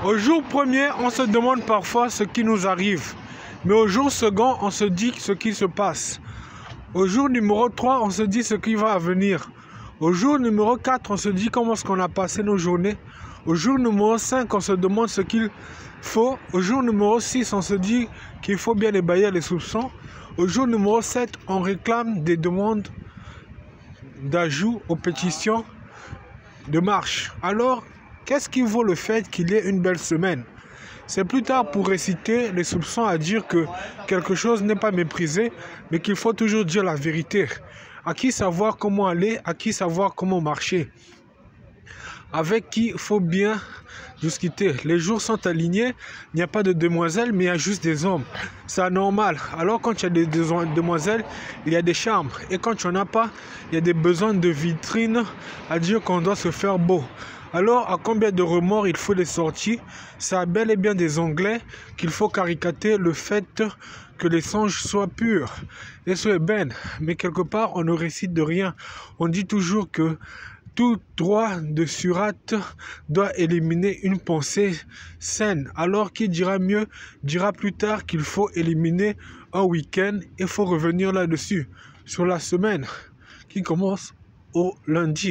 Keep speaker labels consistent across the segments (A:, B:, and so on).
A: Au jour premier, on se demande parfois ce qui nous arrive. Mais au jour second, on se dit ce qui se passe. Au jour numéro 3, on se dit ce qui va venir. Au jour numéro 4, on se dit comment est-ce qu'on a passé nos journées. Au jour numéro 5, on se demande ce qu'il faut. Au jour numéro 6, on se dit qu'il faut bien ébayer les soupçons. Au jour numéro 7, on réclame des demandes d'ajout aux pétitions de marche. Alors, qu'est-ce qui vaut le fait qu'il y ait une belle semaine? C'est plus tard pour réciter les soupçons à dire que quelque chose n'est pas méprisé, mais qu'il faut toujours dire la vérité. À qui savoir comment aller, à qui savoir comment marcher. Avec qui il faut bien discuter. Les jours sont alignés, il n'y a pas de demoiselles, mais il y a juste des hommes. C'est anormal. Alors quand il y a des demoiselles, il y a des chambres. Et quand il n'y en a pas, il y a des besoins de vitrines à dire qu'on doit se faire beau. Alors, à combien de remords il faut des sorties? C'est à bel et bien des Anglais qu'il faut caricater le fait que les songes soient purs et soient ébènes. Mais quelque part, on ne récite de rien. On dit toujours que tout droit de surate doit éliminer une pensée saine. Alors, qui dira mieux dira plus tard qu'il faut éliminer un week-end et il faut revenir là-dessus, sur la semaine qui commence au lundi.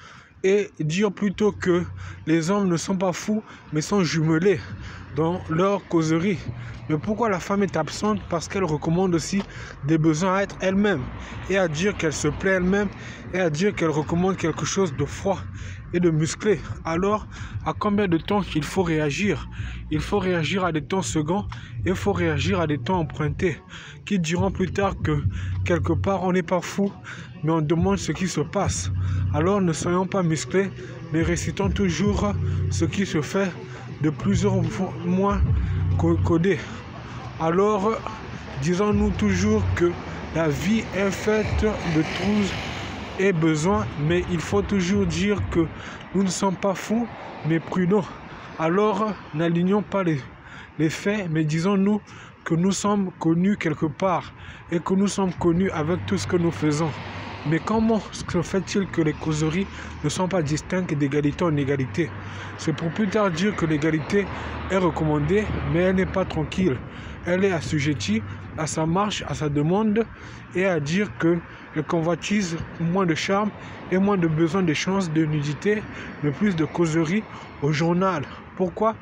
A: Et dire plutôt que les hommes ne sont pas fous, mais sont jumelés dans leur causerie. Mais pourquoi la femme est absente? Parce qu'elle recommande aussi des besoins à être elle-même, et à dire qu'elle se plaît elle-même, et à dire qu'elle recommande quelque chose de froid et de musclé. Alors, à combien de temps il faut réagir? Il faut réagir à des temps seconds, et il faut réagir à des temps empruntés, qui diront plus tard que quelque part on n'est pas fou, mais on demande ce qui se passe. Alors ne soyons pas musclés, mais récitons toujours ce qui se fait de plus en moins codé. Alors, disons-nous toujours que la vie est faite de trous et besoins, mais il faut toujours dire que nous ne sommes pas fous, mais prudents. Alors, n'alignons pas les faits, mais disons-nous que nous sommes connus quelque part et que nous sommes connus avec tout ce que nous faisons. Mais comment se fait-il que les causeries ne sont pas distinctes d'égalité en égalité? C'est pour plus tard dire que l'égalité est recommandée, mais elle n'est pas tranquille. Elle est assujettie à sa marche, à sa demande, et à dire que les convoitises, moins de charme et moins de besoin d'échange, de nudité, mais plus de causeries au journal. Pourquoi?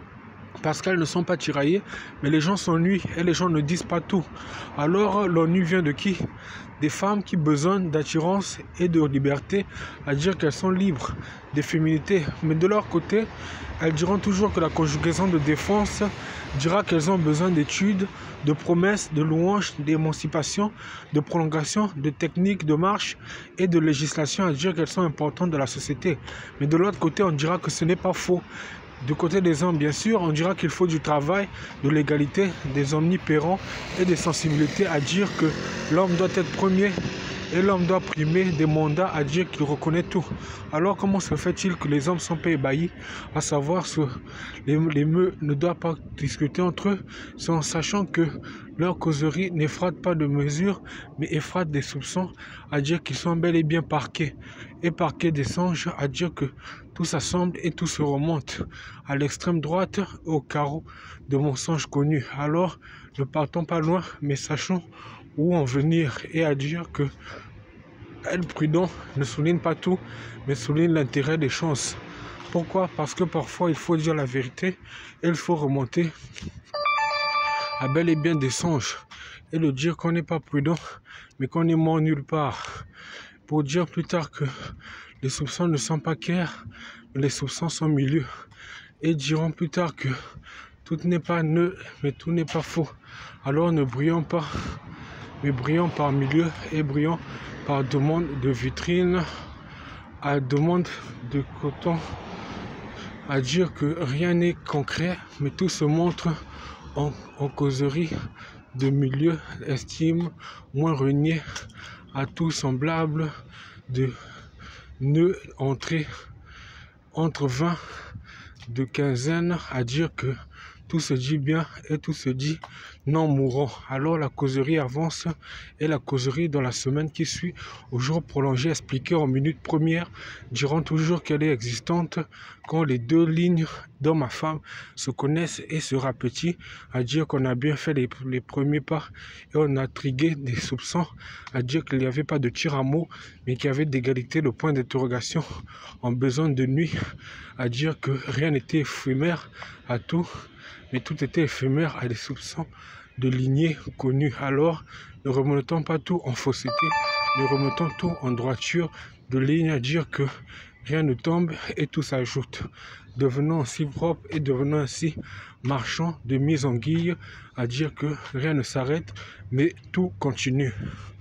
A: Parce qu'elles ne sont pas tiraillées, mais les gens s'ennuient et les gens ne disent pas tout. Alors l'ennui vient de qui? Des femmes qui besognent d'attirance et de liberté, à dire qu'elles sont libres, des féminités. Mais de leur côté, elles diront toujours que la conjugaison de défense dira qu'elles ont besoin d'études, de promesses, de louanges, d'émancipation, de prolongation, de techniques de marche et de législation, à dire qu'elles sont importantes dans la société. Mais de l'autre côté, on dira que ce n'est pas faux. Du côté des hommes, bien sûr, on dira qu'il faut du travail, de l'égalité, des omnipérants et des sensibilités, à dire que l'homme doit être premier et l'homme doit primer des mandats, à dire qu'il reconnaît tout. Alors comment se fait-il que les hommes sont pas ébahis, à savoir que les meux ne doivent pas discuter entre eux, en sachant que leur causerie n'effrate pas de mesures, mais effrate des soupçons, à dire qu'ils sont bel et bien parqués. Et parqués des songes, à dire que tout s'assemble et tout se remonte à l'extrême droite, au carreau de mensonges connus. Alors, ne partons pas loin, mais sachons où en venir, et à dire que être prudent ne souligne pas tout, mais souligne l'intérêt des chances. Pourquoi? Parce que parfois il faut dire la vérité et il faut remonter à bel et bien des songes et le dire qu'on n'est pas prudent, mais qu'on est mort nulle part. Pour dire plus tard que les soupçons ne sont pas clairs, mais les soupçons sont milieux. Et diront plus tard que tout n'est pas nœud, mais tout n'est pas faux. Alors ne brillons pas, mais brillons par milieu et brillons par demande de vitrine, à demande de coton, à dire que rien n'est concret, mais tout se montre en causerie de milieu, estime, moins renier, à tout semblable de nœuds entrés entre 20 de quinzaine, à dire que tout se dit bien et tout se dit non mourant. Alors la causerie avance et la causerie dans la semaine qui suit, au jour prolongé, expliqué en minute première, diront toujours qu'elle est existante quand les deux lignes d'homme à femme se connaissent et se rapetissent, à dire qu'on a bien fait les premiers pas et on a trigué des soupçons, à dire qu'il n'y avait pas de tir à mot, mais qu'il y avait d'égalité, le point d'interrogation en besoin de nuit, à dire que rien n'était éphémère à tout, mais tout était éphémère à des soupçons de lignées connues. Alors, ne remettons pas tout en fausseté, ne remettons tout en droiture de ligne, à dire que rien ne tombe et tout s'ajoute. Devenons ainsi propres et devenons ainsi marchands de mise en guille, à dire que rien ne s'arrête, mais tout continue.